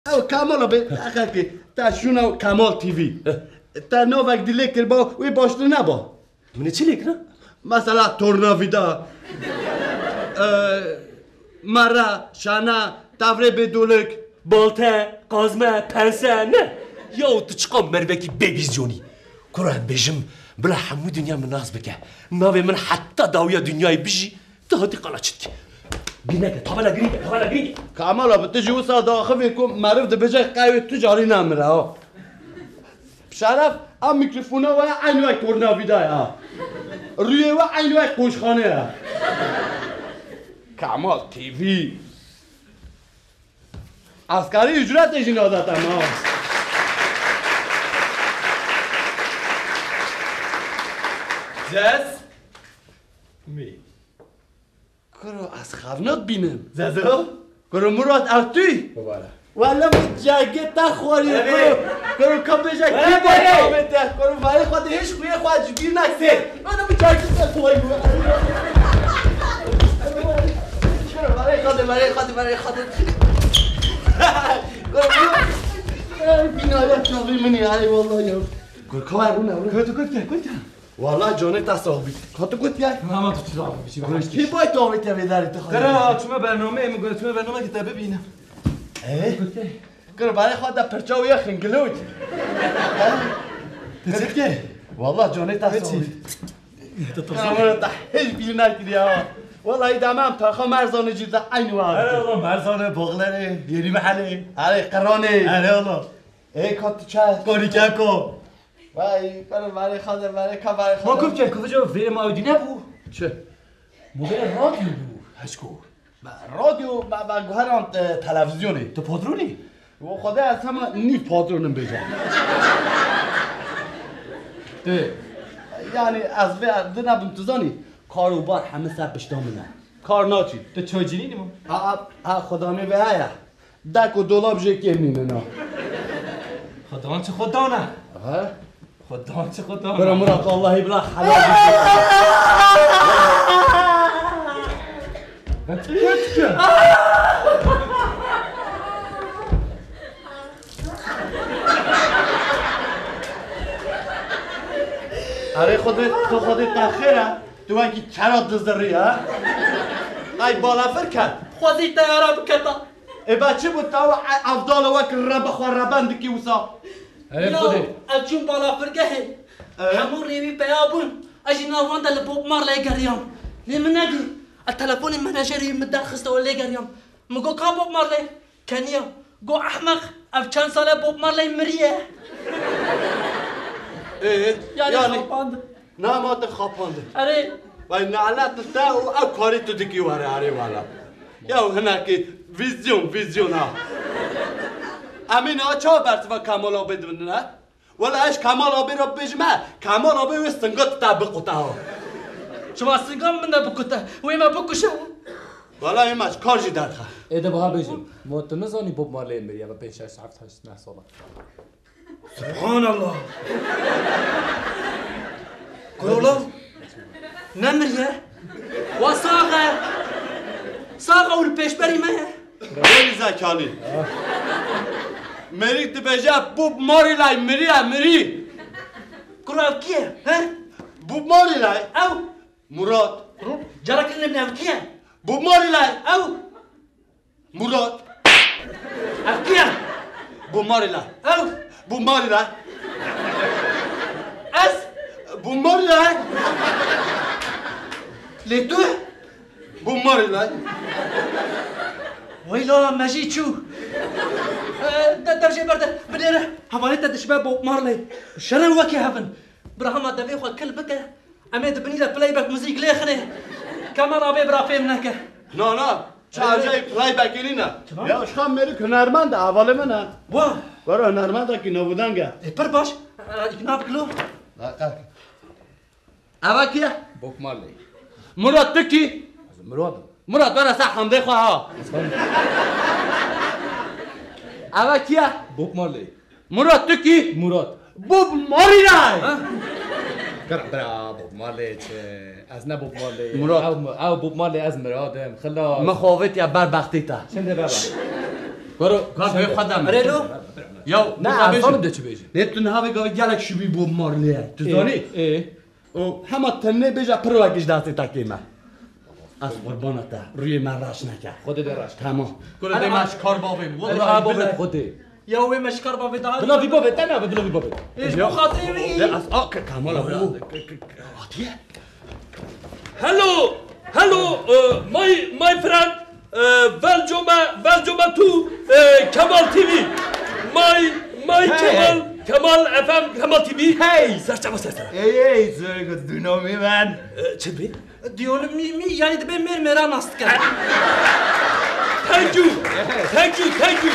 او کامل به اخه تا شونو کمال تیوی تا نوک دیلکر با وی باشتر نبا من چی لیک نه؟ مثلا تورناویدا مرا شانا تفره بدولک بالته قازمه پنسه نه یا تو چقام مروکی ببیزیونی کرم بجم بلا همو دنیا من ناز بکه ناوی من حتی داویا دنیای بجی تا هاتی قلاچت که بینه که تابلا گریگه کامل به تجو سا داخل کو معرف ده بجای قوی تجاری نمره ها شرف ام میکروفونه و عین وقت تورناویدا ها روی و عین وقت قوشخانه ها کمال تیوی عسکری اجرتش این عادت ها زز می کرو از خرنات بینم ززو کرو مراد ارتوی بباره والا جاگه تا خوری کرو کبجا کی باید کرو ولی خود هیچ خوی خواهد گیر نکسه منو به جاگه تا خوری کرو برای خود کرو بینایت نوی منی ای والله یا کرو کار رونه تو گفت والله جانه تصاحبی خاطر گفت یک ماما تو چرا بشی کی باید تو آمیت بیداری تو خواهد کرا تو برنامه میگه تو برنامه که تا ببینم کرو برای خود در پرچاو یک خنگلوت تزید که والله جانه تصاحبی کرو تا هیچ بیل نکردی ها والله ایدامه هم پرخوا مرزانه جیرده عین وقت الله مرزانه بغلره یعنی محله آره قرانه الله ای کات چه کاری کو وای کرو برای خود برای ما گفت که کجا فیلم آیدی نبود چه مدل رادیو بود هشکو رادیو و گوهران تلویزیونی تو پادرونی و خدا از همه نیف پادرونم بجا یعنی از ده نبیم تو زانی کاروبار همه سر پشتامونه کار ناچی تو چاجینی نیمون خدا می به هیا دک و دولاب جکی مینه نا خدا چه خدا نه ها خدا چه خدا برا مراد الله بلا حلال آره خودت تخیره تو اگه چرا دزدری ها ای بالا فرکت خودی تیاره بکتا ای بچه بود تو افضال وک رب خواه ربند کی وسا ای خودی الچون بالا فرگه همون ریوی پیابون اجی ناوان دل بوب مار لگریام من ندی التلفون مناجری مدار خسته و لگریام مگو کا بوب مار لی کنیا گو احمق اف چند ساله بوب مار لی مریه یعنی خواپاند نه ما تخاپانده اره وای نعلت تا او کاری تو دکی واره آره والا یا هنا که ویزیون ها امین ها چه برت و کمال آبی نه ولی اش کمال آبی را بجمع کمال آبی و استنگات تا بقطع ها شما سنگام من بکتا وی ما بکشه والا این ماش کار جی درخه ایده بها بجیم ما تو نزانی بوب مارلی میری و 5 6 7 8 9 ساله سبحان الله کرولا نمریه و ساقه اول پیش بری مه ولی زکالی مری تو بجا بوب ماری لای مری کرولا کیه ها بوب ماری لای او مراد جرا کلنه بنام کیه بوب ماری لای او مراد اف کیه بوب ماری لای او بوب ماری لای اس بوب ماری لای لیتو بوب ماری لای ویلا مجید شو درجه برده بديره حواليته دشباب بوب مارلي شنو وكي هافن براهما دبي خو كل بك اميد بني له بلاي باك موزيك ليخني كاميرا بي برا فيم نك نه چه عجای پلای بکینی نه یا اشخام میری که هنرمنده اول منه واه برای هنرمنده که نبودنگه پر باش يناب كلو اول کیه؟ بوب مارلی مراد تو کی؟ مراد برای سه حمده خواه ها اول کیه؟ بوب مارلی مراد تو کی؟ مراد بوب ماری رای برا بوب مارلی چه از نه بوب مارلی مراد او بوب مارلی از مرادم خلا مخاوت یا بربختی تا شنده بابا برو کار خودم ريلو یا نه فهمیده چی بیجی لیتون ها بگو گلک شبی بوب مارلیه تو دانی او همه تنه بیجا پروکش دستی تکیمه از قربانته روی من راش نکرد خودت راش تمام کل دیمش کار بابیم برو بابت خودت يا وي مشكر بابي دار بلا في بابت انا بدلا في بابت ايش مو خاطري لا از کاملا عادیه Hello, my friend. Welcome to Kamal TV. My Kamal FM Kamal TV. Hey. سرچه ای زرگ دونامی من چه بی؟ ديول مي يعني دبي مير ناستك Thank you.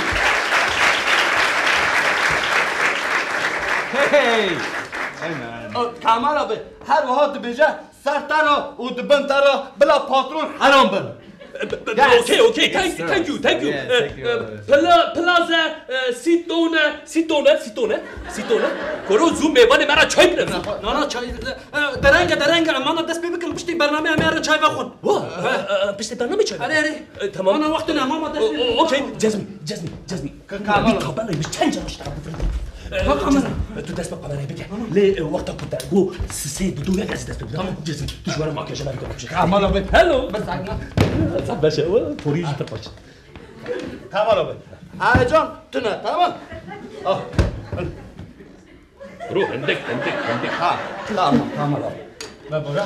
هی کاملا به هر وقت بیجا سرتانا و دبنتارا بلا پاترون حرام بن Okay. Thank you. Plaza Sitone. کرو زوم میوان مرا چای بنویس. انا چاي درنگ انا دست بيبكن بشتي برنامج امير چاي بخون پشت برنامه چای. اري تمام. انا وقتنا ماما دست اوکی جزمی کاملا کابل میش چند جاش دارم تو دست به قمره بگه لی وقتا بوده گو سه دو یک از دست بوده جزمی تو جوار ماکیاژ من میکنم کاملا به هلو بس اگنا صد باشه پوریج تر باشه کاملا به جان تو نه تمام رو عندك ها کاملا ببرا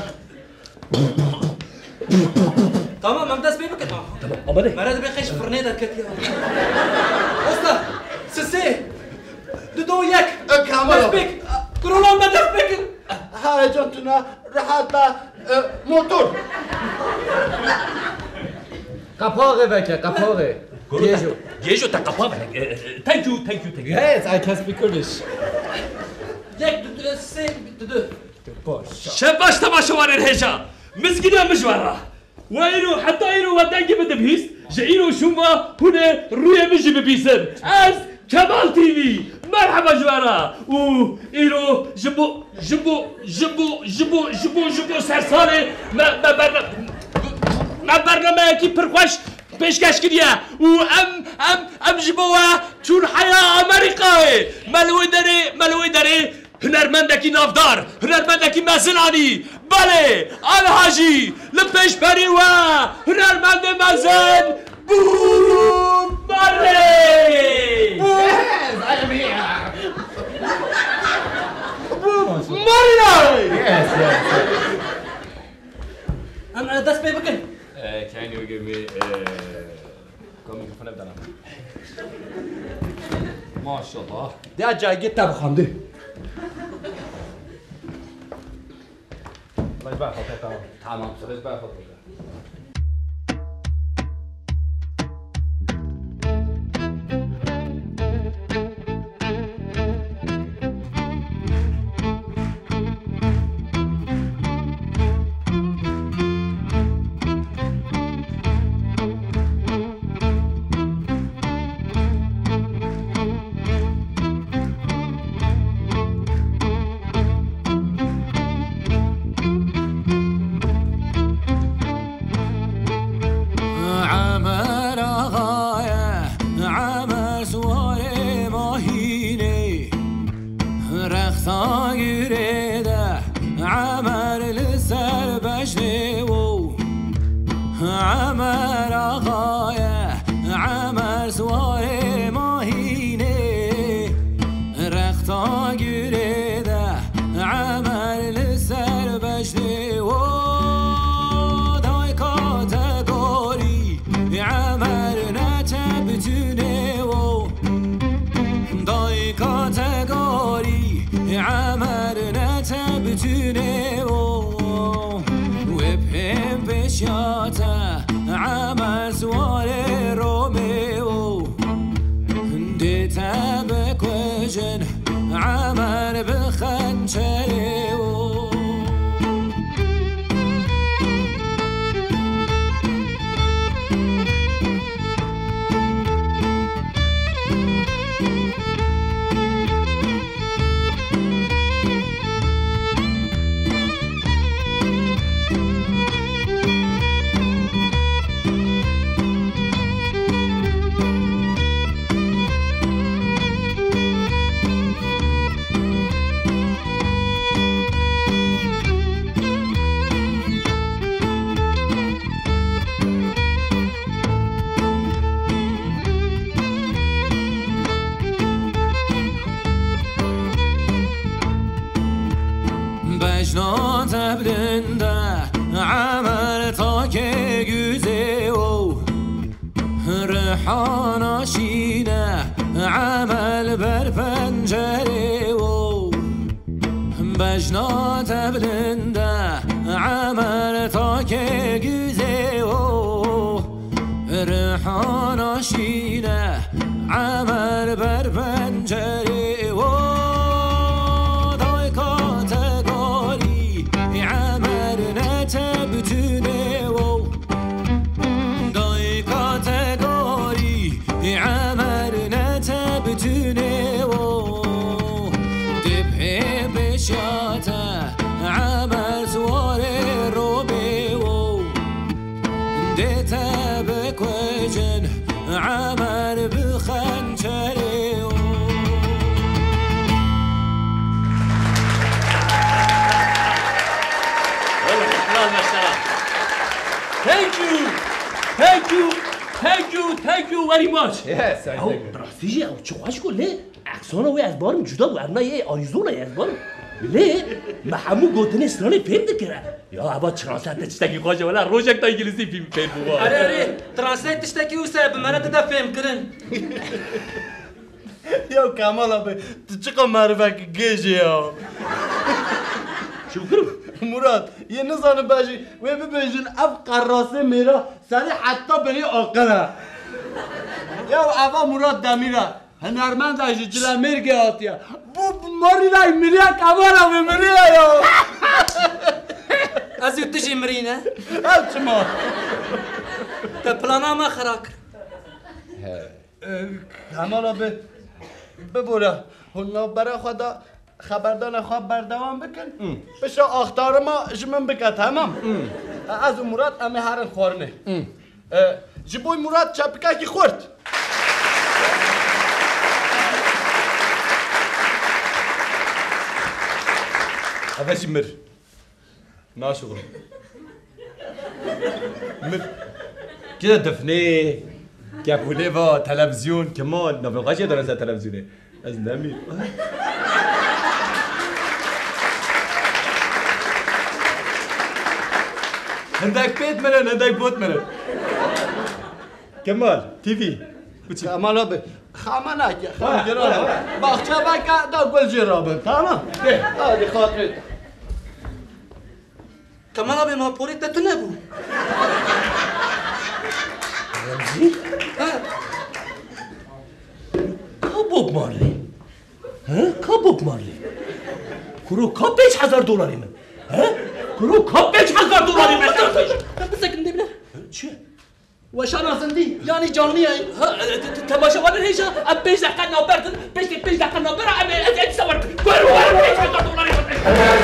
تمام ما دست بيبكن تمام آماده مراد بخيش فرنيدا كتير استا سسي دو يك کاملا دست بيك كرولون ما دست بيكن ها جان تو نه راحت با موتور قپاقه بکه قپاقه گیجو تقپا thank you Yes, I can speak Kurdish. يك سي دو شباش تماشا وان الهجا مسكينة مجوارة وينو حتى اينو ودانجي بدبهيس جاينو شوما هنا رويا مجي ببيسن از كمال تي في مرحبا جوارة و اينو جبو سرسالي ما برنامه كي برخوش پیشکش کردیه و ام جبوه چون حیا امریکایی ملوی داره هنرمندکی نافدار هنرمندکی مزنانی بله الحاجی لپیش پری و هنرمند مزن بوم ماری انا دست بيبكن Can you give me میکروفون بدم ماشاءالله ده جایی تبخنده الله يبارك فيك تمام الله يبارك فيك بجنا تبلنده عمل تا که گوزه و رحانا شینه عمل بر پنجره و بجنا تبلنده عمل تا که گوزه و رحانا شینه عمل بر پنجره و دای کاتگاری عمل نتبتونه و دای کاتگاری عمل نتبتونه و دبه بشاته عمل سوار روبه و دتا بکوجن عمل بخنجره Thank you very much. Yes, I او think. براستی او چقاش کن لی اکسان او از بارم جدا ورنه یه آریزونا از بارم لی محمو گوتن اسلانی فیلم دکره یا ابا ترانسلیت تشتکی خوشه ولی روشک تا انگلیسی فیلم بوا اره ترانسلیت تشتکی وسه بمنه تدا فهم کرن یا کمال آبی تو چقدر معرفه که گیجی یا شو کرم مراد یه نزانه باشی و ببینجن اف قراسه میرا سری حتی بری آقره یا اوا مراد دمیره هنرمند ایجی جلال میرگه آتیا بو ماری رای میریا کمالا میریا یا از یو تجی مرینه هل چما تا پلانا ما خراک کمال آبی ببوره هنو برای خدا خبردان خواب بردوام بکن بشا آختار ما جمن بکن تمام از مراد همه هرن خورنه جبوی مراد چپکه کی خورد اوشی مر ناشغل مر كده دفنه كابولي با تلفزيون كمان نبغاش يقدر نزل تلفزيونه از نمير عندك بيت مرن عندك بوت مرن كمال تي في کمال آبی خامنه که خام جرابه باخچه بکه دا گل جرابه تمام آدی خاطرت کمالا به ما پوری تتو نبو رمزی؟ کا بوب مارلی؟ کا بوب مارلی؟ کرو کا $5000 من؟ کرو کا $5000 من؟ بسکن دیبله چیه؟ وشان ازندی یعنی جانی ای تماشا وانا هيجا ام 5 دقيقة نوبرتن 5 دقيقة نوبرة ام تصور $5000